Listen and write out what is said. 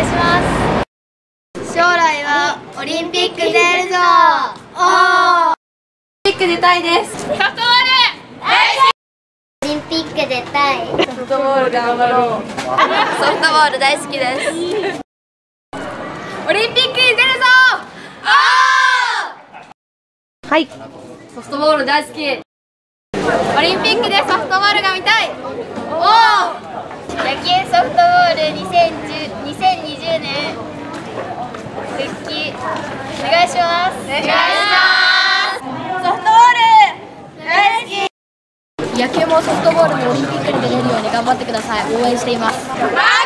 します。将来はオリンピック出るぞ。オリンピック出たいです。ソフトボール大好き。オリンピック出たい。ソフトボール頑張ろう。ソフトボール大好きです。オリンピックに出るぞ。はい。ソフトボール大好き。オリンピックでソフトボールが見たい。おお。野球ソフトボール2020年復帰お願いします。お願いします。ソフトボール大好き。野球もソフトボールもオリンピックに出れるように頑張ってください。応援しています。